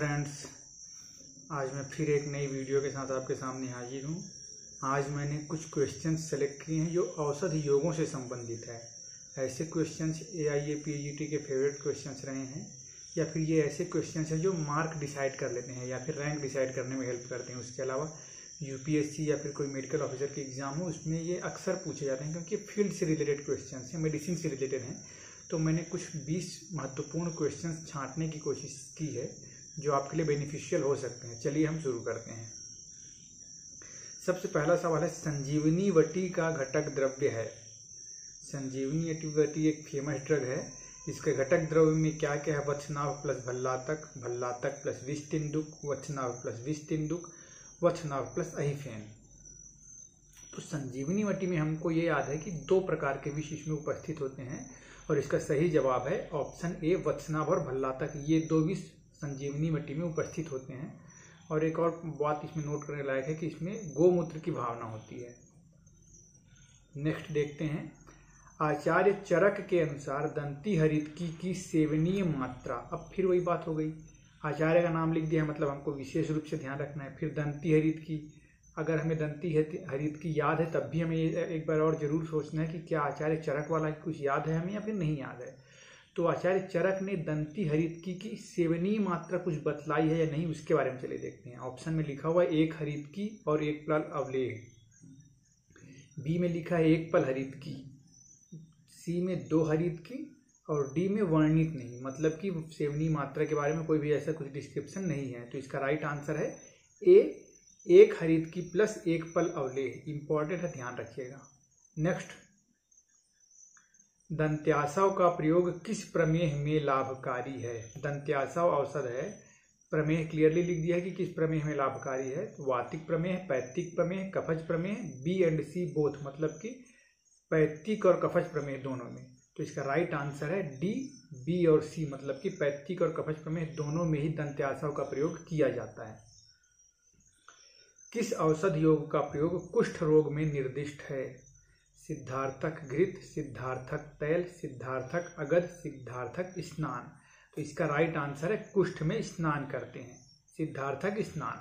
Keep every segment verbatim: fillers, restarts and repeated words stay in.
Friends, आज मैं फिर एक नई वीडियो के साथ आपके सामने हाजिर हूँ। आज मैंने कुछ क्वेश्चंस सेलेक्ट किए हैं जो औषधि योगों से संबंधित है। ऐसे questions A I A P G T के फेवरेट क्वेश्चंस रहे हैं, या फिर ये ऐसे क्वेश्चंस हैं जो मार्क डिसाइड कर लेते हैं या फिर रैंक डिसाइड करने में हेल्प करते हैं। उसके अलावा यू पी एस सी या फिर कोई मेडिकल ऑफिसर के एग्जाम हो, उसमें ये अक्सर पूछे जाते हैं क्योंकि फील्ड से रिलेटेड क्वेश्चन हैं, मेडिसिन से रिलेटेड हैं। तो मैंने कुछ बीस महत्वपूर्ण क्वेश्चन छांटने की कोशिश की है जो आपके लिए बेनिफिशियल हो सकते हैं। चलिए हम शुरू करते हैं। सबसे पहला सवाल है, संजीवनी वटी का घटक द्रव्य है। संजीवनी वटी एक फेमस ड्रग है। इसके घटक द्रव्य में क्या क्या है? वत्सनाभ प्लस भल्लातक, भल्लातक प्लस विष तेंदुक, वत्सनाभ प्लस विष तेंदुक, वत्सनाभ प्लस अहिफेन। तो संजीवनी वटी में हमको ये याद है कि दो प्रकार के विष इसमें उपस्थित होते हैं और इसका सही जवाब है ऑप्शन ए, वत्सनाभ और भल्लातक। ये दो विष संजीवनी वटी में उपस्थित होते हैं। और एक और बात इसमें नोट करने लायक है कि इसमें गोमूत्र की भावना होती है। नेक्स्ट देखते हैं, आचार्य चरक के अनुसार दंती हरितकी की सेवनीय मात्रा। अब फिर वही बात हो गई, आचार्य का नाम लिख दिया मतलब हमको विशेष रूप से ध्यान रखना है। फिर दंती हरितकी, अगर हमें दंती हरितकी याद है तब भी हमें एक बार और जरूर सोचना है कि क्या आचार्य चरक वाला कुछ याद है हमें या फिर नहीं याद है। तो आचार्य चरक ने दंती हरितकी की सेवनीय मात्रा कुछ बतलाई है या नहीं, उसके बारे में चले देखते हैं। ऑप्शन में लिखा हुआ है एक हरितकी और एक पल अवलेह, बी में लिखा है एक पल हरितकी, सी में दो हरितकी और डी में वर्णित नहीं, मतलब कि सेवनीय मात्रा के बारे में कोई भी ऐसा कुछ डिस्क्रिप्शन नहीं है। तो इसका राइट आंसर है ए, एक हरितकी प्लस एक पल अवलेह। इंपॉर्टेंट है, ध्यान रखिएगा। नेक्स्ट, दंत्यासव का प्रयोग किस प्रमेह में लाभकारी है? दंत्यासव औषध है, प्रमेह क्लियरली लिख दिया है कि किस प्रमेह में लाभकारी है। वातिक प्रमेह, पैत्तिक प्रमेह, कफज प्रमेह, बी एंड सी बोथ, मतलब कि पैत्तिक और कफज प्रमेह दोनों में। तो इसका राइट आंसर है डी, बी और सी, मतलब कि पैत्तिक और कफज प्रमेह दोनों में ही दंत्यासव का प्रयोग किया जाता है। किस औषध योग का प्रयोग कुष्ठ रोग में निर्दिष्ट है? सिद्धार्थक घृत, सिद्धार्थक तैल, सिद्धार्थक अगध, सिद्धार्थक स्नान। तो इसका राइट आंसर है कुष्ठ में स्नान करते हैं, सिद्धार्थक स्नान।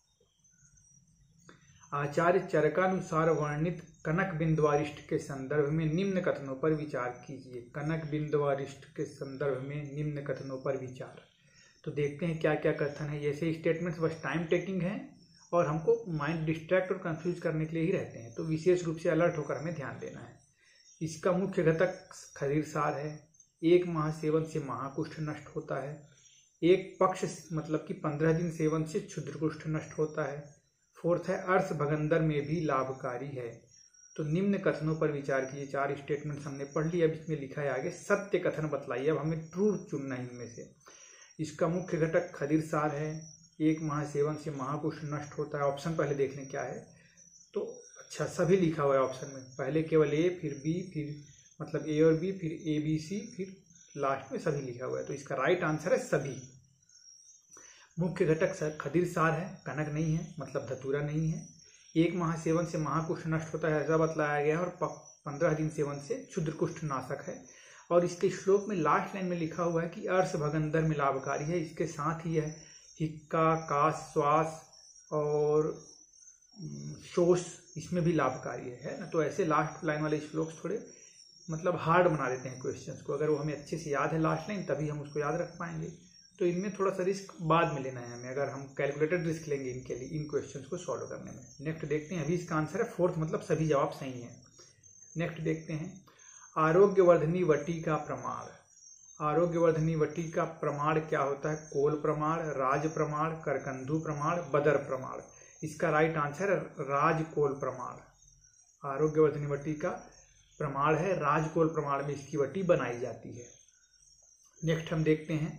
आचार्य चरकानुसार वर्णित कनक बिंदुवारिष्ट के संदर्भ में निम्न कथनों पर विचार कीजिए। कनक बिंदुवारिष्ट के संदर्भ में निम्न कथनों पर विचार। तो देखते हैं क्या क्या कथन है। ऐसे स्टेटमेंट्स बस टाइम टेकिंग है और हमको माइंड डिस्ट्रैक्ट और कंफ्यूज करने के लिए ही रहते हैं, तो विशेष रूप से अलर्ट होकर हमें ध्यान देना है। इसका मुख्य घटक खदीरसार है। एक माह सेवन से महाकुष्ठ नष्ट होता है। एक पक्ष मतलब कि पंद्रह दिन सेवन से क्षुद्रकुष्ठ नष्ट होता है। फोर्थ है, अर्श भगंदर में भी लाभकारी है। तो निम्न कथनों पर विचार कीजिए। चार स्टेटमेंट्स हमने पढ़ लिया, अब इसमें लिखा है आगे सत्य कथन बतलाइए। अब हमें ट्रू चुनना है इनमें से। इसका मुख्य घटक खदीरसार है। एक माह सेवन से महाकुष्ठ नष्ट होता है। ऑप्शन पहले देख लें क्या है। तो अच्छा, सभी लिखा हुआ है ऑप्शन में, पहले केवल ए, फिर बी, फिर मतलब ए और बी, फिर ए बी सी, फिर लास्ट में सभी लिखा हुआ है। तो इसका राइट आंसर है सभी। मुख्य घटक खदीरसार है, कनक नहीं है, मतलब धतूरा नहीं है। एक माह सेवन से महाकुष्ठ नष्ट होता है ऐसा बतलाया गया है, और पंद्रह दिन सेवन से क्षुद्रकुष्ठ नाशक है। और इसके श्लोक में लास्ट लाइन में लिखा हुआ है कि अर्श भगंदर में लाभकारी है। इसके साथ ही है हिक्का, काश, श्वास और शोष, इसमें भी लाभकारी है, है ना। तो ऐसे लास्ट लाइन वाले श्लोक थोड़े मतलब हार्ड बना देते हैं क्वेश्चंस को। अगर वो हमें अच्छे से याद है लास्ट लाइन, तभी हम उसको याद रख पाएंगे। तो इनमें थोड़ा सा रिस्क बाद में लेना है हमें, अगर हम कैलकुलेटेड रिस्क लेंगे इनके लिए, इन क्वेश्चंस को सॉल्व करने में। नेक्स्ट देखते हैं, अभी इसका आंसर है फोर्थ, मतलब सभी जवाब सही हैं। नेक्स्ट देखते हैं, आरोग्यवर्धनी वटी का प्रमाण। आरोग्यवर्धनी वटी का प्रमाण क्या होता है? कोल प्रमाण, राज प्रमाण, करकंधु प्रमाण, बदर प्रमाण। इसका राइट आंसर है राजकोल प्रमाण। आरोग्यवर्धनी वटी का प्रमाण है राजकोल प्रमाण में इसकी वटी बनाई जाती है। नेक्स्ट हम देखते हैं,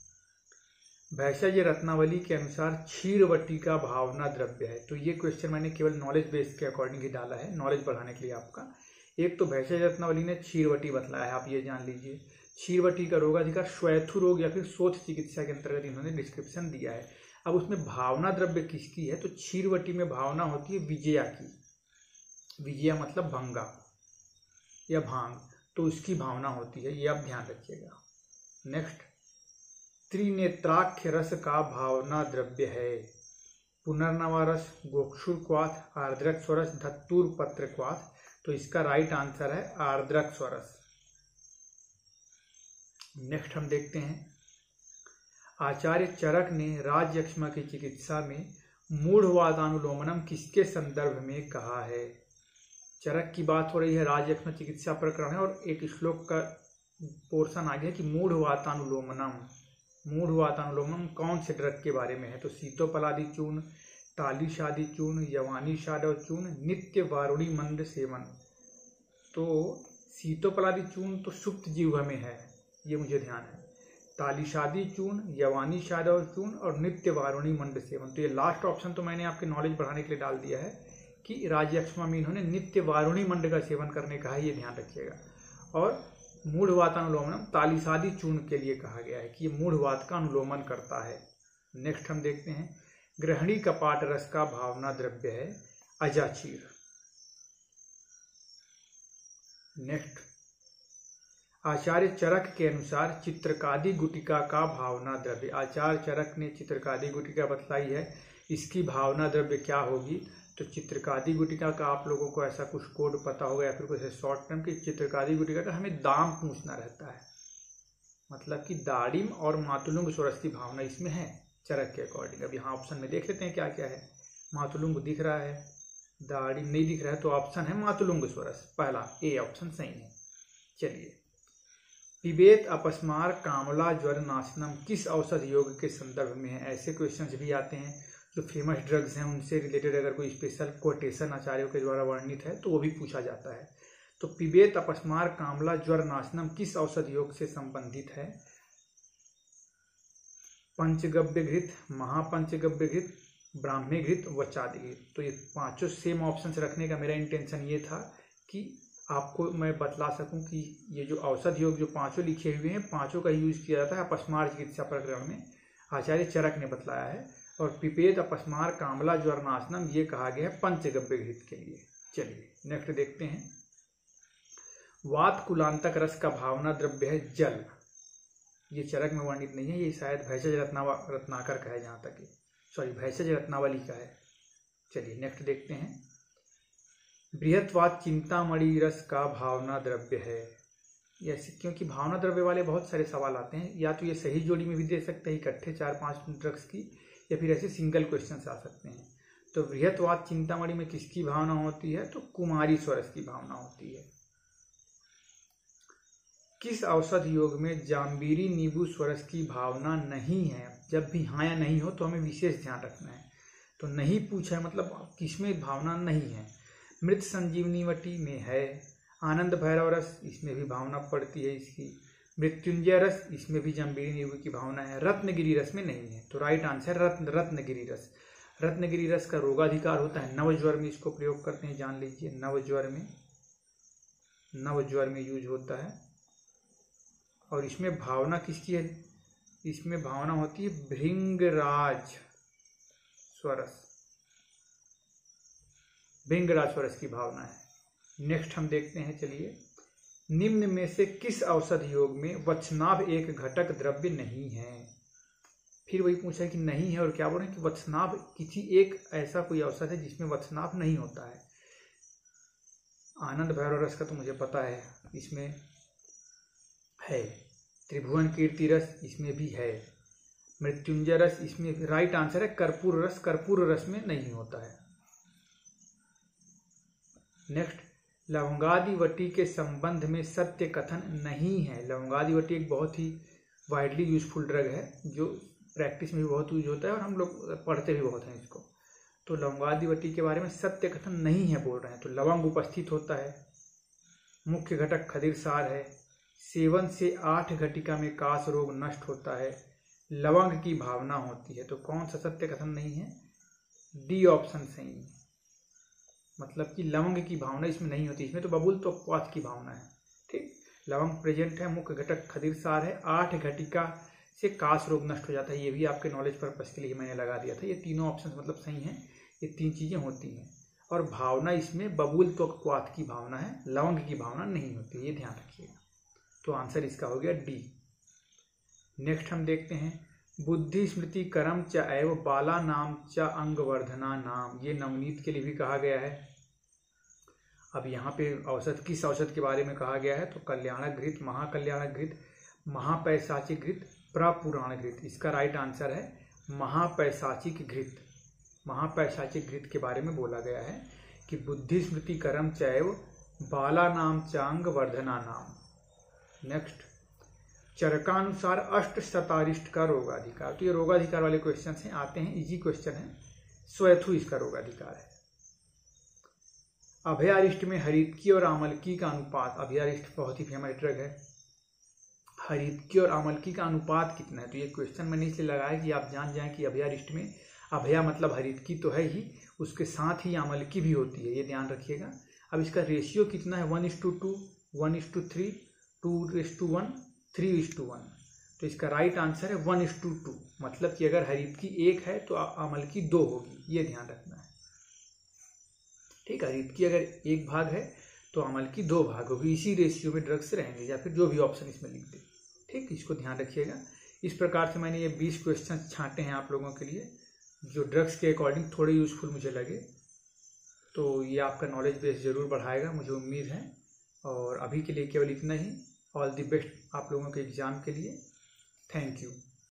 भैषज रत्नावली के अनुसार क्षीरवटी का भावना द्रव्य है। तो ये क्वेश्चन मैंने केवल नॉलेज बेस के अकॉर्डिंग ही डाला है, नॉलेज बढ़ाने के लिए आपका। एक तो भैषज रत्नावली ने क्षीरवटी बतलाया है, आप ये जान लीजिए। क्षीरवटी का रोगाधिकार श्वैथु रोग या फिर शोथ चिकित्सा के अंतर्गत इन्होंने डिस्क्रिप्शन दिया है। अब उसमें भावना द्रव्य किसकी है? तो क्षीरवटी में भावना होती है विजया की। विजया मतलब भंगा या भांग, तो उसकी भावना होती है, ये आप ध्यान रखिएगा। नेक्स्ट, त्रिनेत्राख्य रस का भावना द्रव्य है। पुनर्नवा रस, गोक्षुर क्वाथ, आर्द्रक स्वरस, धत्तूर पत्र क्वाथ। तो इसका राइट आंसर है आर्द्रक स्वरस। नेक्स्ट हम देखते हैं, आचार्य चरक ने राजयक्ष्मा की चिकित्सा में मूढ़वातानुलोमनम किसके संदर्भ में कहा है। चरक की बात हो रही है, राजयक्ष्मा चिकित्सा प्रकरण है और एक श्लोक का पोर्शन आ गया कि मूढ़वातानुलोमनम। मूढ़वातानुलोमनम कौन से ड्रग के बारे में है। तो सीतोपलादि चूर्ण, तालीशादी चूर्ण, यवानी शादव चूर्ण, नित्य वारुणी मंद सेवन। तो सीतोपलादि चूर्ण तो सुप्त जीव में है, ये मुझे ध्यान है। तालीशादी चूर्ण, यवानी शादव चूर्ण और नित्य वारुणी मंड सेवन। तो ये लास्ट ऑप्शन तो मैंने आपके नॉलेज बढ़ाने के लिए डाल दिया है कि राजयक्ष्मा में इन्होंने नित्य वारुणी मंड का सेवन करने कहा है, ये ध्यान रखिएगा। और मूढ़वात अनुलोमनम तालीशादी चूर्ण के लिए कहा गया है कि ये मूढ़वात का अनुलोमन करता है। नेक्स्ट हम देखते हैं, ग्रहणी कपाट रस का भावना द्रव्य है अजाचीर। नेक्स्ट, आचार्य चरक के अनुसार चित्रकादि गुटिका का भावना द्रव्य। आचार्य चरक ने चित्रकादि गुटिका बतलाई है, इसकी भावना द्रव्य क्या होगी। तो चित्रकादि गुटिका का आप लोगों को ऐसा कुछ कोड पता होगा या फिर कुछ शॉर्ट टर्म की चित्रकादि गुटिका का हमें दाम पूछना रहता है, मतलब कि दाड़िम और मातुलुंग स्वरस की भावना इसमें है चरक के अकॉर्डिंग। अब यहाँ ऑप्शन में देख लेते हैं क्या क्या है। मातुलुंग दिख रहा है, दाड़िम नहीं दिख रहा है, तो ऑप्शन है मातुलुंग स्वरस, पहला ए ऑप्शन सही है। चलिए, पिबेत अपस्मार कामला ज्वर नाशनम किस औषध योग के संदर्भ में है। ऐसे क्वेश्चंस भी आते हैं जो फेमस ड्रग्स हैं उनसे रिलेटेड अगर कोई स्पेशल कोटेशन आचार्यों के द्वारा वर्णित है तो वो भी पूछा जाता है। तो पिबेत अपस्मार कामला ज्वर नाशनम किस औषध योग से संबंधित है। पंचगव्य घृत, महापंचगव्य घृत, ब्राह्मी घृत, वचादि घृत। तो ये पांचों सेम ऑप्शन रखने का मेरा इंटेंशन ये था कि आपको मैं बतला सकूं कि ये जो औषध योग जो पांचों लिखे हुए हैं पांचों का यूज किया जाता है अपस्मार चिकित्सा प्रकरण में, आचार्य चरक ने बतलाया है। और पिपेत अपस्मार कामला ज्वर नाशनम ये कहा गया है पंचगव्य घृत के लिए। चलिए नेक्स्ट देखते हैं, वात कुलांतक रस का भावना द्रव्य है जल। ये चरक में वर्णित नहीं है, ये शायद भैषज रत्नावा रत्नाकर का है, जहाँ तक सॉरी भैषज रत्नावली का है। चलिए नेक्स्ट देखते हैं, बृहत्वात चिंतामणि रस का भावना द्रव्य है। ऐसे क्योंकि भावना द्रव्य वाले बहुत सारे सवाल आते हैं, या तो ये सही जोड़ी में भी दे सकते हैं इकट्ठे चार पांच ड्रग्स की, या फिर ऐसे सिंगल क्वेश्चन आ सकते हैं। तो बृहत्वात चिंतामणि में किसकी भावना होती है। तो कुमारी स्वरस की भावना होती है। किस औषध योग में जाम्बीरी नींबू स्वरस की भावना नहीं है। जब भी हाँ या नहीं हो तो हमें विशेष ध्यान रखना है। तो नहीं पूछा है मतलब किसमें भावना नहीं है। मृत संजीवनीवटी में है, आनंद भैरव रस इसमें भी भावना पड़ती है इसकी, मृत्युंजय रस इसमें भी जम्बीरी नींबू की भावना है, रत्नगिरी रस में नहीं है। तो राइट आंसर रत्न रत्नगिरी रस। रत्नगिरी रस का रोगाधिकार होता है, नवज्वर में इसको प्रयोग करते हैं, जान लीजिए। नवज्वर में नवज्वर में यूज होता है। और इसमें भावना किसकी है। इसमें भावना होती है भृंगराज स्वरस, भृंगराज स्वरस की भावना है। नेक्स्ट हम देखते हैं, चलिए, निम्न में से किस औषध योग में वत्सनाभ एक घटक द्रव्य नहीं है। फिर वही पूछा है कि नहीं है और क्या बोल रहे हैं कि वत्सनाभ किसी एक ऐसा कोई औषध है जिसमें वत्सनाभ नहीं होता है। आनंद भैरव रस का तो मुझे पता है इसमें है, त्रिभुवन कीर्ति रस इसमें भी है, मृत्युंजय रस इसमें राइट आंसर है। कर्पूर रस, कर्पूर रस में नहीं होता है। नेक्स्ट, लवंगादिवटी के संबंध में सत्य कथन नहीं है। लवंगादिवटी एक बहुत ही वाइडली यूजफुल ड्रग है जो प्रैक्टिस में भी बहुत यूज होता है और हम लोग पढ़ते भी बहुत हैं इसको। तो लवंगादिवटी के बारे में सत्य कथन नहीं है बोल रहे हैं। तो लवंग उपस्थित होता है, मुख्य घटक खदिर सार है, सेवन से आठ घटिका में कास रोग नष्ट होता है, लवंग की भावना होती है। तो कौन सा सत्य कथन नहीं है। डी ऑप्शन सही है, मतलब कि लवंग की भावना इसमें नहीं होती। इसमें तो बबूल तो क्वाथ की भावना है। ठीक, लवंग प्रेजेंट है, मुख्य घटक खदिर सार है, आठ घटिका से कास रोग नष्ट हो जाता है। ये भी आपके नॉलेज पर्पस के लिए मैंने लगा दिया था। ये तीनों ऑप्शन मतलब सही हैं, ये तीन चीजें होती हैं। और भावना इसमें बबूल तो क्वाथ की भावना है, लवंग की भावना नहीं होती, ये ध्यान रखिएगा। तो आंसर इसका हो गया डी। नेक्स्ट हम देखते हैं बुद्धि स्मृति कर्म च एव बाला नाम च अंगवर्धना नाम, ये नवनीत के लिए भी कहा गया है। अब यहाँ पे औषध किस औषध के बारे में कहा गया है, तो कल्याणक घृत, महाकल्याणक घृत, महापैशाचिक घृत, प्रपुराण घृत। इसका राइट आंसर है महापैशाचिक घृत। महापैशाचिक घृत के बारे में बोला गया है कि बुद्धि स्मृति कर्म चैव बाला नाम चांग वर्धना नाम। नेक्स्ट चरकानुसार अष्ट शतारिष्ट का रोगाधिकार, तो ये रोगाधिकार वाले क्वेश्चन हैं, आते हैं, इजी क्वेश्चन है। स्वयथु इसका रोगाधिकार है। अभयारिष्ट में हरितकी और आमलकी का अनुपात, अभयारिष्ट बहुत ही फेमस ड्रग है, हरितकी और आमलकी का अनुपात कितना है, तो ये क्वेश्चन मैंने इसलिए लगाया कि आप जान जाएं कि अभयारिष्ट में अभया मतलब हरितकी तो है ही, उसके साथ ही आमलकी भी होती है, ये ध्यान रखिएगा। अब इसका रेशियो कितना है, one is to two, one is to three, two is to one, three is to one, तो इसका राइट आंसर है वन इज टू टू। मतलब कि अगर हरितकी एक है तो आमलकी दो होगी, ये ध्यान रखना है। ठीक है, हरितकी अगर एक भाग है तो आमलकी दो भाग होगी, इसी रेशियो में ड्रग्स रहेंगे, या फिर जो भी ऑप्शन इसमें लिख दे। ठीक, इसको ध्यान रखिएगा। इस प्रकार से मैंने ये बीस क्वेश्चन छांटे हैं आप लोगों के लिए, जो ड्रग्स के अकॉर्डिंग थोड़े यूजफुल मुझे लगे, तो ये आपका नॉलेज बेस जरूर बढ़ाएगा, मुझे उम्मीद है। और अभी के लिए केवल इतना ही। ऑल द बेस्ट आप लोगों के एग्जाम के लिए। Thank you.